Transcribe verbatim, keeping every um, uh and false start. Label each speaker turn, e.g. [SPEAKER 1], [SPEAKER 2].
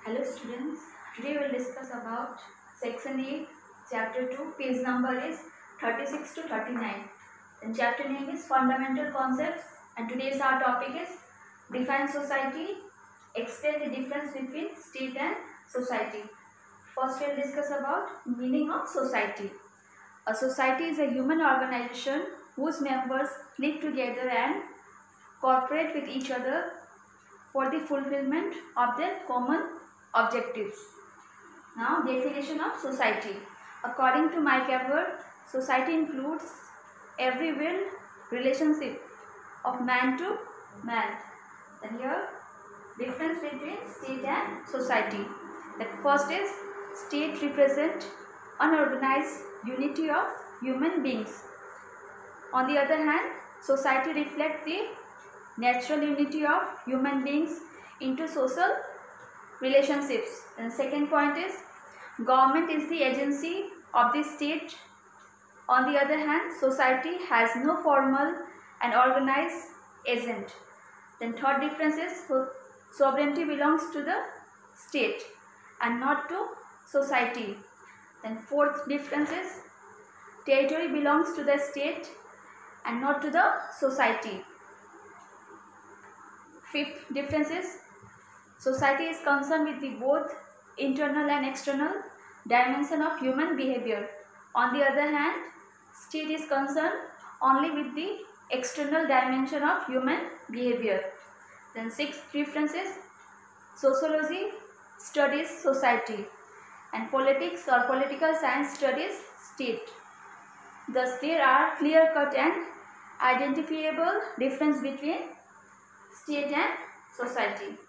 [SPEAKER 1] Hello students, today we will discuss about section eight, chapter two, page number is thirty-six to thirty-nine. And chapter name is Fundamental Concepts, and today's our topic is Define Society, explain the difference between state and society. First we will discuss about meaning of society. A society is a human organization whose members live together and cooperate with each other for the fulfillment of their common objectives. Now, definition of society. According to Mike Ebert, society includes every will relationship of man to man. Then here, difference between state and society. That first is, state represent unorganized unity of human beings. On the other hand, society reflects the natural unity of human beings into social relationships. And second point is, government is the agency of the state. On the other hand, society has no formal and organized agent. Then third difference is, sovereignty belongs to the state and not to society. Then fourth difference is, territory belongs to the state and not to the society. Fifth difference is, society is concerned with the both internal and external dimension of human behavior. On the other hand, state is concerned only with the external dimension of human behavior. Then sixth difference is, sociology studies society and politics or political science studies state. Thus, there are clear-cut and identifiable difference between state and society.